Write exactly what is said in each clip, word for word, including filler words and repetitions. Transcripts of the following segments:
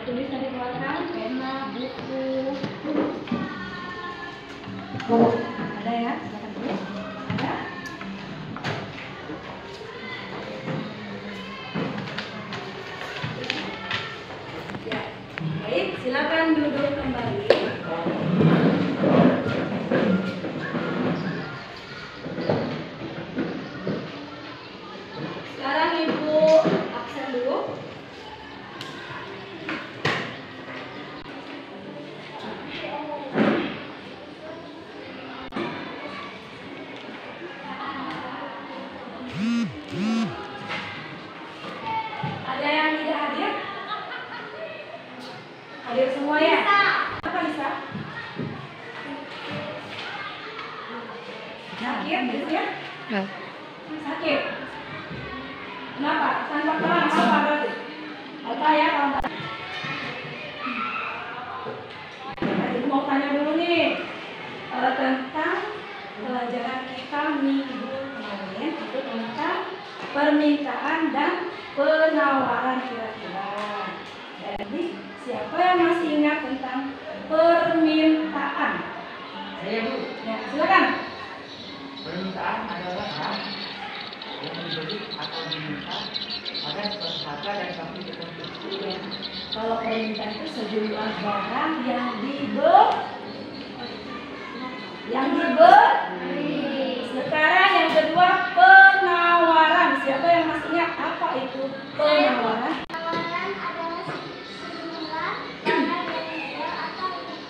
tulisan dikeluarkan, pena, buku. Ada ya? Silakan tulis. Ada? Ya. Baik, silakan duduk kembali. Sekarang Ibu absen dulu. Ada yang tidak hadir? Hadir semua ya? Apa Lisa? Sakit, Lisa? Sakit. Kenapa? Tanpa terang apa berarti? Apa ya kalau Ibu mau tanya dulu nih uh, tentang pelajaran kita minggu kemarin itu tentang permintaan dan penawaran kira-kira. Jadi siapa yang masih ingat tentang permintaan? Saya Bu. Ya, silakan. Permintaan adalah hak yang diberi atau diminta pada suatu harga dan waktu tertentu. Ya. Kalau permintaan itu sejumlah barang yang dibeli, yang dibeli. Sekarang yang kedua penawaran. Siapa yang masih ingat apa itu penawaran? Penawaran adalah sejumlah barang yang dijual atau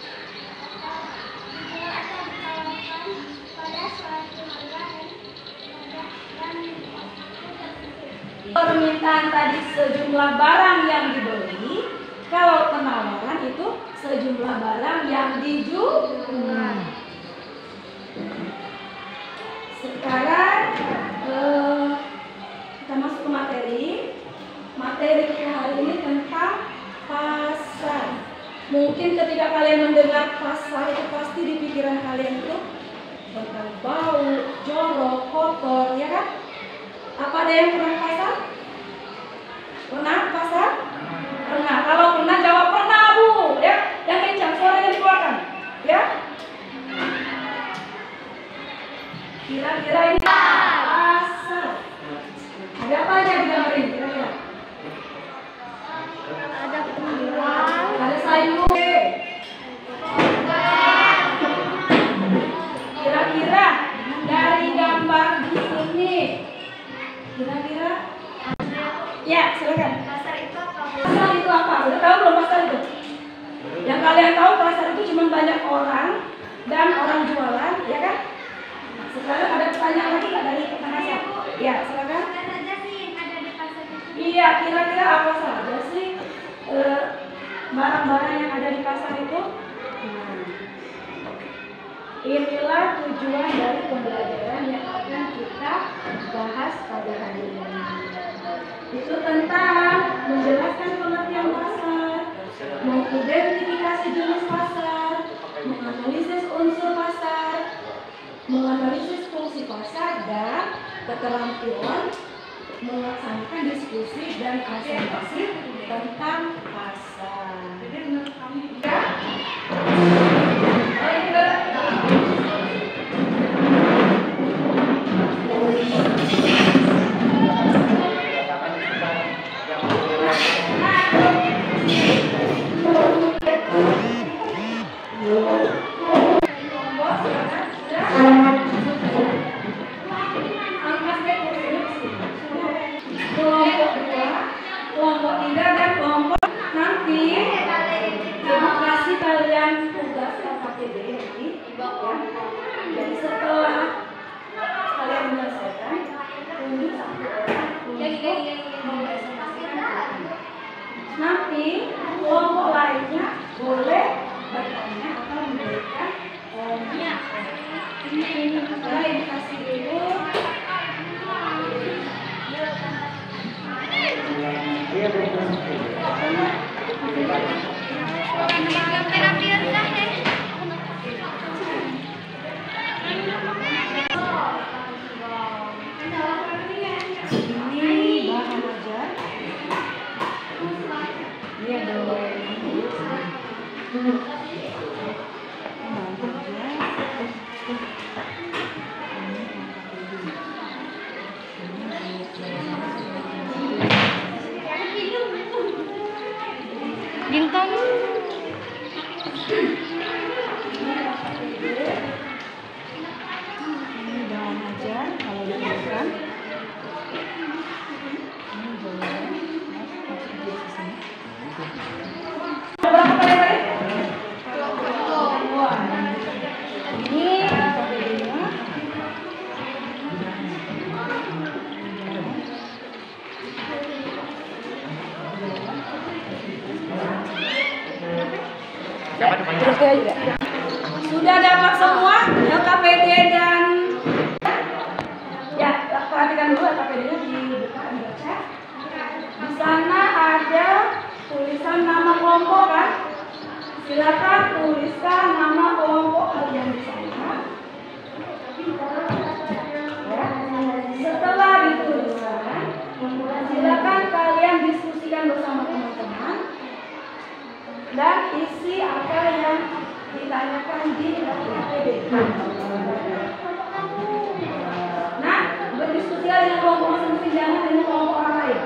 dijual atau ditawarkan pada suatu harga dan Permintaan tadi sejumlah barang yang dibeli. Kalau penawaran itu sejumlah barang yang dijual. Sekarang eh, kita masuk ke materi. Materi kita hari ini tentang pasar. Mungkin ketika kalian mendengar pasar itu pasti di pikiran kalian itu tentang bau, jorok, kotor, ya kan? Apa ada yang pernah pasar? Pernah pasar? Pernah. Kalau pernah jawab pernah Bu, ya. Yang kencang suaranya dikeluarkan, ya. Kira-kira ini pasar. Ada apa aja di gambar ini kira-kira? ada penjual, Ada sayur. Kira-kira dari gambar di sini, kira-kira? Ya, silakan. pasar itu apa? Pasar itu apa? Udah tahu belum pasar itu? Yang kalian tahu pasar itu cuma banyak orang dan orang jualan, ya kan? Nah, sekarang ada pertanyaan lagi nggak dari teman-teman? Ya, silakan. Apa saja sih yang ada di pasar itu? Iya, kira-kira apa saja sih eh, barang-barang yang ada di pasar itu? Nah, inilah tujuan dari pembelajaran yang akan kita bahas pada hari ini. Itu tentang menjelaskan pengertian pasar, mengidentifikasi jenis pasar, menganalisis unsur pasar, menganalisis fungsi pasar, dan keterampilan melaksanakan diskusi dan presentasi tentang pasar. Ya? Oh, ini benar. Kelompok dua, kelompok tiga, dan kelompok nanti Ibu kasih kalian tugas L K P D nanti, ya. Jadi setelah kalian menyelesaikan, tunjuk satu orang untuk mempresentasikan. Nanti kelompok lainnya boleh bertanya atau memberikan komentar. Ini ini setelah Ibu kasih dulu. Iya betul. Terapi rendah ya. Ini bahan ajar. Ini ada Bintang. Ini jangan aja kalau dibutuhkan. Ini jangan. Masuk di sini. Berapa kali tadi? Dua. Ini K P D-nya. Terus dia juga. Sudah dapat semua L K P D dan ya, perhatikan dulu L K P D-nya dibuka dibaca. Di sana ada tulisan nama kelompok kan? Silakan tuliskan nama kelompok kalian di sana. Ya. Setelah dituliskan, silakan kalian diskusikan bersama teman-teman dan isi apa yang ditanyakan di L K P D. Nah, berdiskusilah dengan kelompok masing-masing, jangan dengan kelompok orang lain.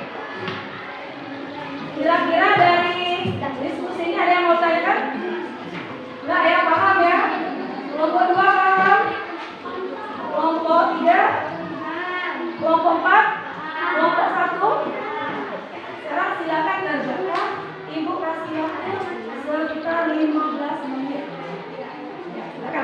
Kira-kira dari diskusi ini ada yang mau tanyakan? Enggak ya, paham ya? Kelompok dua paham? Kelompok tiga? Kelompok empat? Kelompok satu? Sekarang silakan kerjakan. Ibu kasih waktu sekitar lima belas menit. Ya, silakan.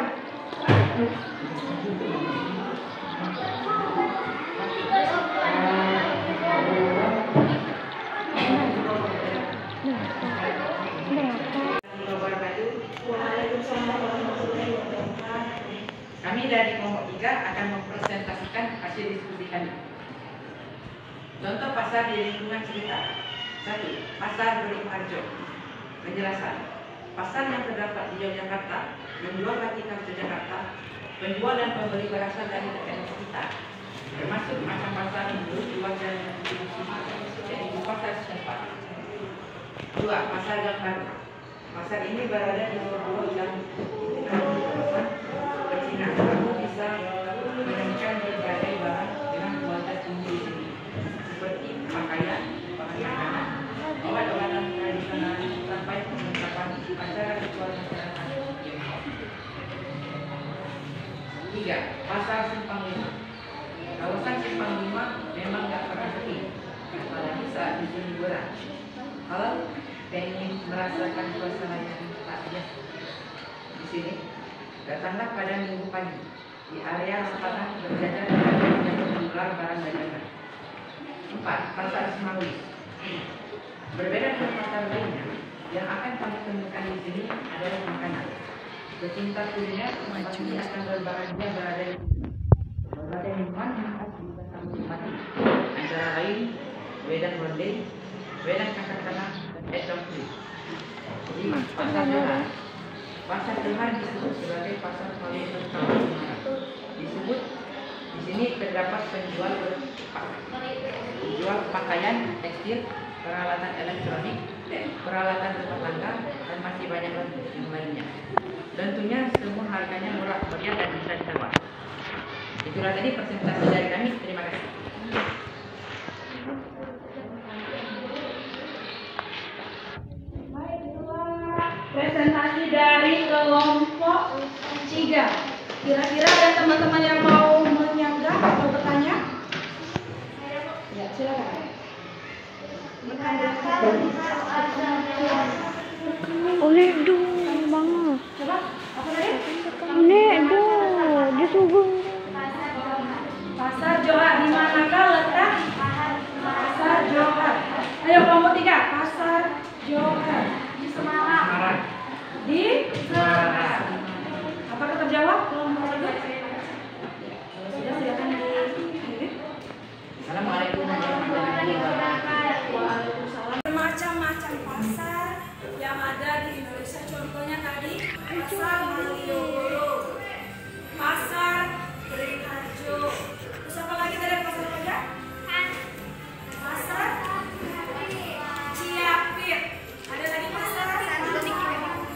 Kami dari kelompok tiga akan mempresentasikan hasil diskusi kami. Contoh pasar di lingkungan sekitar. Satu, pasar Beringharjo. Penjelasan. Pasar yang terdapat di Yogyakarta menjual batik khas Yogyakarta. Penjual dan pembeli berasal dari daerah sekitar, termasuk macam pasar menurut jual dan distribusi dan ibu pasar setempat. Dua, pasar Gang Baru. Pasar ini berada di Solo yang kawasan Cina. Kamu bisa menemukan berbagai barang dengan kualitas tinggi di sini, seperti pakaian, bahan makanan, obat-obatan tradisional, sampai perlengkapan acara ritual masyarakat. Tiga, pasar Simpang Lima. Kawasan Simpang Lima memang tak pernah sepi, apalagi saat musim liburan. Kalau pengen merasakan suasana yang tak biasa di sini, datanglah pada minggu pagi di area lapangan berjajar yang menjual barang dagangan. Empat, pasar Semanggi. Berbeda dengan pasar lainnya, yang akan kami temukan di sini adalah makanan. Pecinta kuliner pasti akan berbahagia berada di sini. Berbagai minuman yang khas bisa kami nikmati, antara lain wedang ronde, wedang katakana, dan es campur. Lima, pasar Johar. Pasar Johar disebut sebagai pasar paling terkenal di Semarang. Disebut di sini terdapat penjual penjual pakaian, tekstil, peralatan elektronik, peralatan rumah tangga, dan masih banyak lagi yang lainnya. Tentunya semua harganya murah meriah dan bisa disewa. Itulah tadi presentasi dari kami. Terima kasih. Baik, itulah presentasi dari kelompok tiga. Kira-kira ada teman-teman yang mau menyanggah atau bertanya? Ya, silakan. Oleh dong, banget. Coba, apa tadi? Oleh dong, dia subung. Pasar Johar, di manakah letak Pasar Johar? Ayo kelompok tiga, Pasar Johar di Semarang. Semarang. Di Semarang. Apakah terjawab kelompok tiga? Kalau sudah silakan di. Assalamualaikum warahmatullahi wabarakatuh. Waalaikumsalam. Macam-macam pasar yang ada di Indonesia. Contohnya tadi Pasar Malioboro, Pasar Beringharjo. Terus apa lagi tadi pasar apa ya? Pasar Ciapit. Ada lagi pasar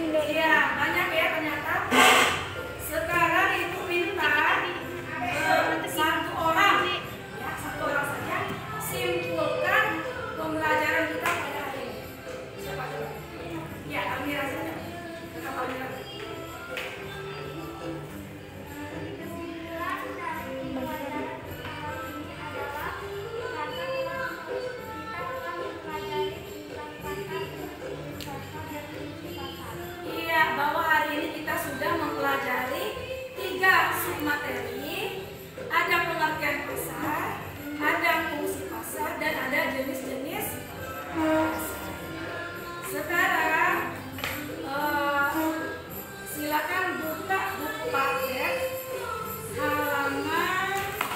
Iya, banyak ya ternyata. Sekarang ibu minta eh, satu orang, ya satu orang saja simpulkan pembelajaran kita pada hari ini. Siapa coba? Ya, Amira saja. Kenapa Amira? Iya, bahwa hari ini kita sudah mempelajari tiga submateri, ada pengertian pasar, ada fungsi pasar, dan ada jenis-jenis pasar. Sekarang eh, silakan buka buku paket halaman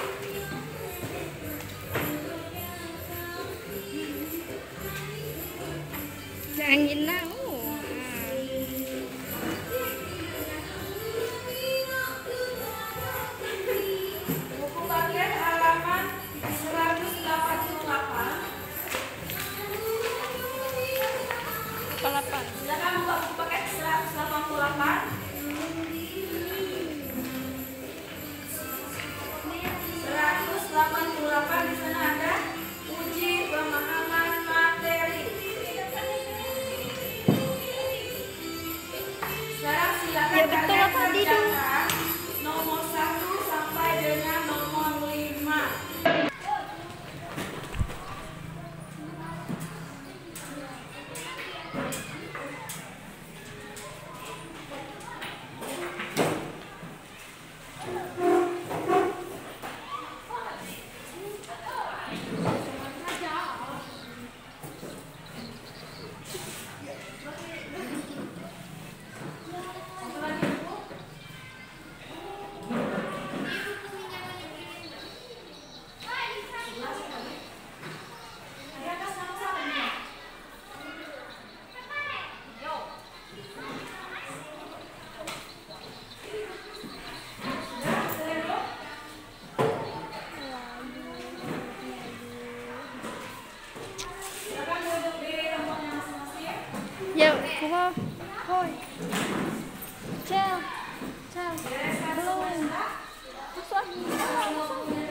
Jangan gina. buku paket halaman seratus delapan puluh delapan. Palapan. Silakan buka buku paket seratus delapan puluh delapan. seratus delapan puluh delapan di sana ada uji pemahaman materi. Sekarang silakan Ya, betul kalian apa, Didu? kerjakan nomor satu sampai dengan nomor lima. Satu lagi, Bu. Sebelas kali. Ada kas sama-sama nih. Sudah, Sero? Silakan duduk di tempatnya masing-masing. Ya, kuha. Hoy. Cel. Cel. Bereskan Belum. semua. Masuk.